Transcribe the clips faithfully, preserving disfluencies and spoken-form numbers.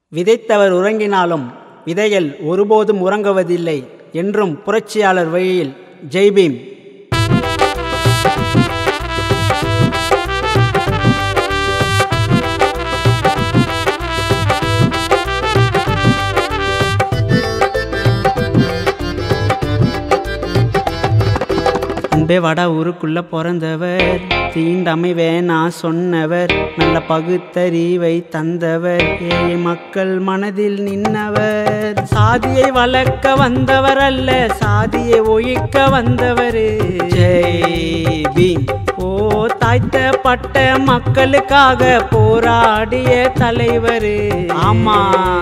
விதைத்தவர் உறங்கினாலும் விதைகள் ஒருபோதும் உறங்குவதில்லை என்றும் புரட்சியாளர் வழியில் ஜெய்பீம். அன்பே வாடா ஊருக்குள்ள பிறந்தவர், தீண்டமை வேணா சொன்னவர், நல்ல பகுத்தறிவை தந்தவர், ஏழை மக்கள் மனதில் நின்னவர். சாதியை வளர்க்க வந்தவர் அல்ல, சாதியை ஒழிக்க வந்தவர். ஜெய் பீம். ஓ தாய்த்த பட்ட மக்களுக்காக போராடிய தலைவர். ஆமா,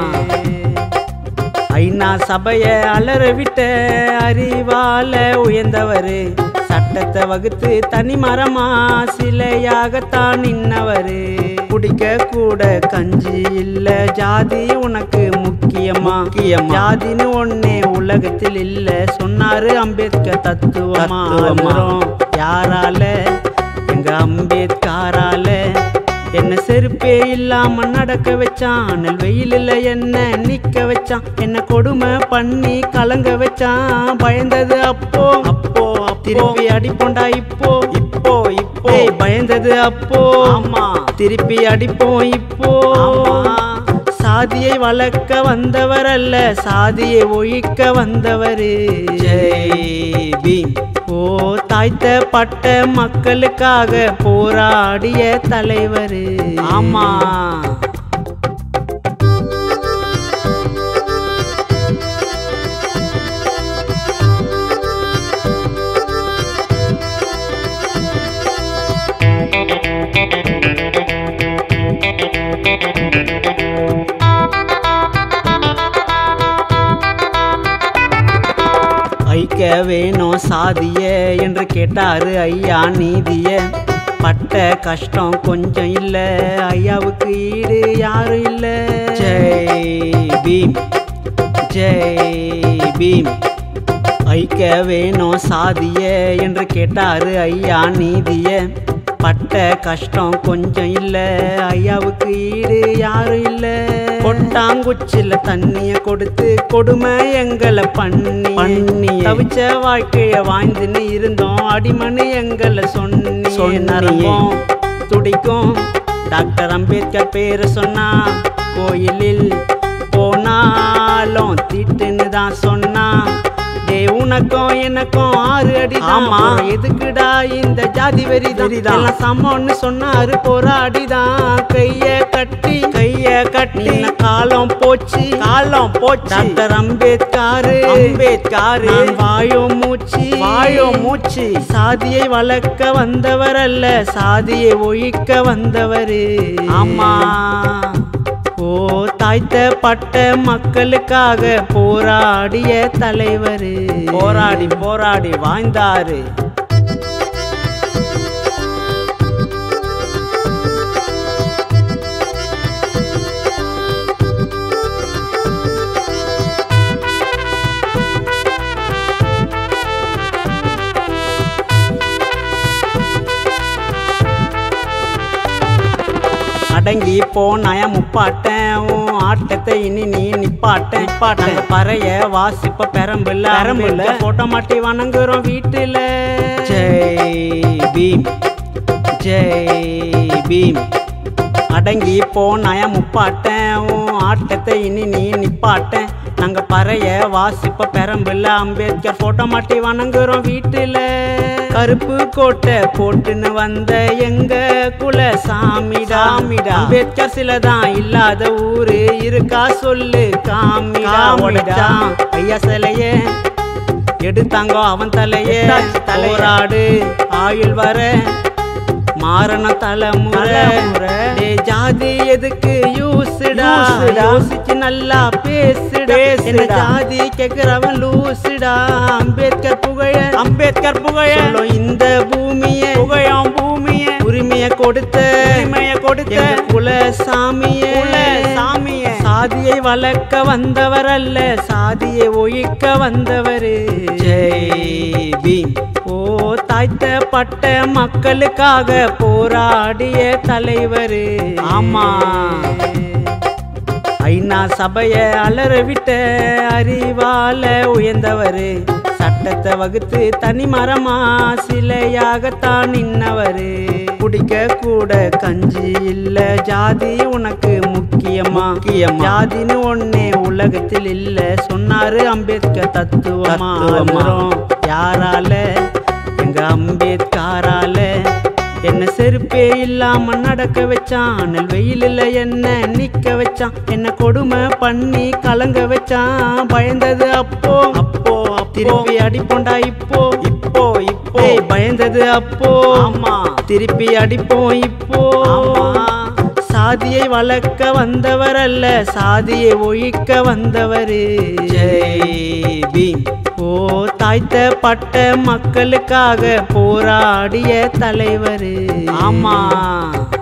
ஐநா சபைய அலற விட்ட அறிவால உயர்ந்தவர். சட்டத்தை வகுத்து தனி மரமா சிலையாகத்தான் நின்னவரு. குடிக்க கூட கஞ்சி இல்ல, ஜாதி உனக்கு முக்கியமா? ஜாதின்னு ஒன்னே உலகத்தில் இல்ல சொன்னாரு அம்பேத்கர். தத்துவமா யாரால? எங்க அம்பேத்கரால. என்ன செருப்பே இல்லாம நடக்க வச்சான், நெல் வெயிலில் என்ன நிக்க வச்சான், என்ன கொடுமை பண்ணி கலங்க வச்சான். பயந்தது அப்போ அப்போ திருப்பி அடிப்போண்டா இப்போ இப்போ இப்போ. பயந்தது அப்போ, ஆமா, திருப்பி அடிப்போம் இப்போ. சாதியை வளர்க்க வந்தவர் அல்ல, சாதியை ஒழிக்க வந்தவர். ஜெய் பீம். ஓ தாய்த்த பட்ட மக்களுக்காக போராடிய தலைவர். ஆமா, ஐக்க வேணும் சாதிய என்று கேட்டாரு ஐயா நீதிய. பட்ட கஷ்டம் கொஞ்சம் இல்ல, ஐயாவுக்கு ஈடு யாரும் இல்ல. ஜெய் பீம், ஜெய் பீம். ஐக்க வேணும் சாதிய என்று கேட்டாரு ஐயா நீதிய. பட்ட கஷ்டம் கொஞ்சம் இல்ல, ஐயாவுக்கு ஈடு யாரும் இல்ல. கொட்டாங்குச்சில தண்ணிய கொடுத்து கொடுமை எங்களை பண்ணி பண்ணி தவிச்ச வாழ்க்கைய வாழ்ந்துன்னு இருந்தோம். அடிமனு எங்களை சொன்னி சொன்னோம் துடிக்கும். டாக்டர் அம்பேத்கர் பேரை சொன்னா, கோயிலில் போனாலும் திட்டுன்னு தான் சொன்னா. உனக்கும் எனக்கும் ஆறு அடி. ஆமா, எதுக்குடா இந்த ஜாதி வெறிதான்? சமம்னு சொன்னாரு, போராடிதான். கைய கட்டி கைய கட்டி காலம் போச்சு காலம் போச்சு. டாக்டர் அம்பேத்கர் அம்பேத்கர் வாயோ மூச்சு வாயோ மூச்சு. சாதியை வளர்க்க வந்தவர் அல்ல, சாதியை ஒழிக்க வந்தவர். ஆமா, ஓ தாய்த்த பட்ட மக்களுக்காக போராடிய தலைவர். போராடி போராடி வாழ்ந்தாரு. அடங்கி போனாய முப்பாட்டன், ஆட்டத்தை இனி நீ நிப்பாட்ட நிப்பாட்ட. பறைய வாசிப்ப பெரம்புல பெரம்புல போட்டோ மாட்டி வணங்குறோம் வீட்டுல. ஜெய் பீம், ஜெய் பீம். அடங்கி போனாய முப்பாட்டன், ஆட்டத்தை இனி நீ நிப்பாட்ட. நாங்க பறைய வாசிப்ப பெரம்புல அம்பேத்கர் போட்டோ மாட்டி வணங்குறோம் வீட்டுல. கருப்பு கோட்டை போட்டுன்னு வந்த எங்க குல சாமிடா. அம்பேத்கர் சிலதான் இல்லாத ஊரு இருக்கா சொல்லு காமிடா. ஐயா சிலைய எடுத்தாங்க அவன் தலைய. போராடு ஆயுள் வர மாறன தலைமுறை. ஜாதி எதுக்கு யூசுடா? யோசிச்சு நல்லா பேசுடா. என்ன ஜாதி கேக்குறவன் லூசுடா. அம்பேத்கர் புகழ அம்பேத்கர் புகழ இந்த பூமிய புகழம் பூமிய. உரிமைய கொடுத்த உரிமைய கொடுத்த குல சாமிய சாமிய. சாதியை வளர்க்க வந்தவர் அல்ல, சாதியை ஒழிக்க வந்தவர். ஜெய் பீம். ஓ தாய்த்த பட்ட மக்களுக்காக போராடிய தலைவர். ஆமா, ஐநா சபைய அலற விட்ட அறிவால உயர்ந்தவரு சட்டத்தை வகுத்து தனி மரமா சிலையாகத்தான் நின்னவரு குடிக்க கூட கஞ்சி இல்ல ஜாதி உனக்கு முக்கியமா ஜாதின்னு ஒன்னே உலகத்தில் இல்ல சொன்னாரு அம்பேத்கர் தத்துவமா யாரால எங்க அம்பேத்கரால என்ன செருப்பே இல்லாம நடக்க வச்சான் அனல் வெயிலில் என்ன நிக்க வச்சான் என்ன கொடுமை பண்ணி கலங்க வச்சான் பயந்தது அப்போ அப்போ திருப்பி அடிப்போண்டா இப்போ இப்போ இப்போ பயந்தது அப்போ ஆமா திருப்பி அடிப்போம் இப்போ சாதியை வளர்க்க வந்தவர் அல்ல சாதியை ஒழிக்க வந்தவர் ஜெய் பீம் ஓ தாழ்த்தப்பட்ட மக்களுக்காக போராடிய தலைவர் ஆமா